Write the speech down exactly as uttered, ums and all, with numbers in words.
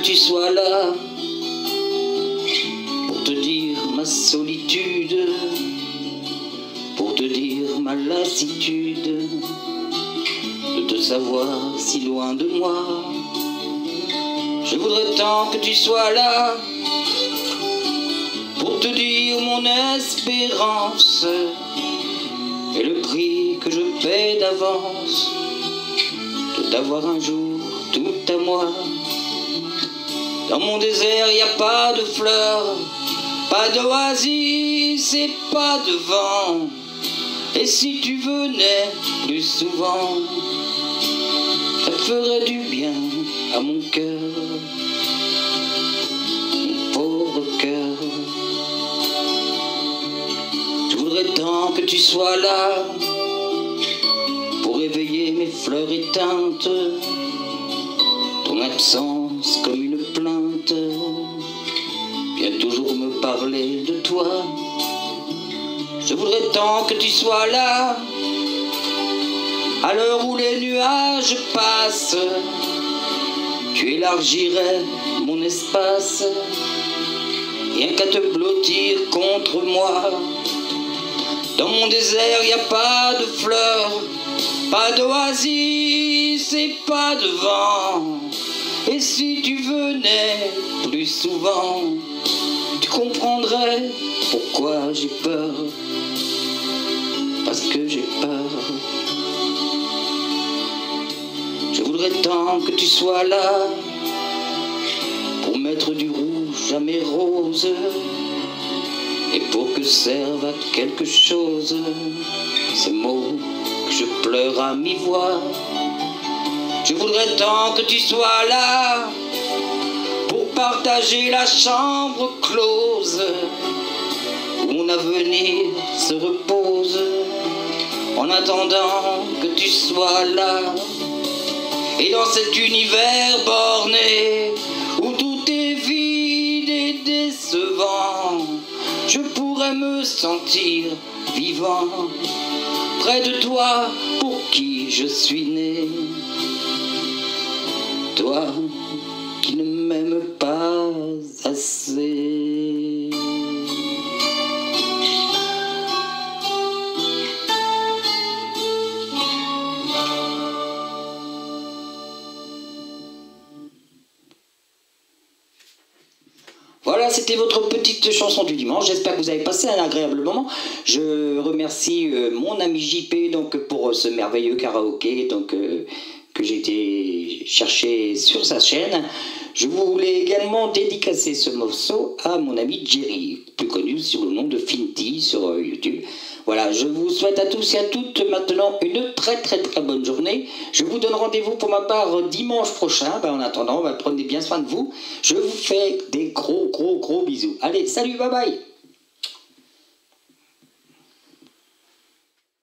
tu sois là pour te dire ma solitude, pour te dire ma lassitude de te savoir si loin de moi. Je voudrais tant que tu sois là pour te dire mon espérance et le prix que je paie d'avance de t'avoir un jour tout à moi. Dans mon désert, il n'y a pas de fleurs, pas d'oasis et pas de vent. Et si tu venais plus souvent, ça te ferait du bien à mon cœur, mon pauvre cœur. Je voudrais tant que tu sois là pour éveiller mes fleurs éteintes, ton absence comme une plainte vient toujours me parler de toi. Je voudrais tant que tu sois là à l'heure où les nuages passent, tu élargirais mon espace rien qu'à te blottir contre moi. Dans mon désert, il n'y a pas de fleurs, pas d'oasis et pas de vent. Et si tu venais plus souvent, tu comprendrais pourquoi j'ai peur. Parce que j'ai peur. Je voudrais tant que tu sois là pour mettre du rouge à mes roses et pour que servent à quelque chose ces mots que je pleure à mi-voix. Je voudrais tant que tu sois là pour partager la chambre close où mon avenir se repose en attendant que tu sois là. Et dans cet univers borné où tout est vide et décevant, je pourrais me sentir vivant près de toi pour qui je suis né. Toi qui ne m'aimes pas assez. Voilà, c'était votre petite chanson du dimanche. J'espère que vous avez passé un agréable moment. Je remercie euh, mon ami J P donc, pour euh, ce merveilleux karaoké donc, euh, que j'ai été chercher sur sa chaîne. Je voulais également dédicacer ce morceau à mon ami Jerry, plus connu sous le nom de Finty sur euh, YouTube. Voilà, je vous souhaite à tous et à toutes maintenant une très très très bonne journée. Je vous donne rendez-vous pour ma part dimanche prochain. Ben, en attendant, ben, prenez bien soin de vous. Je vous fais des gros gros gros bisous. Allez, salut, bye bye.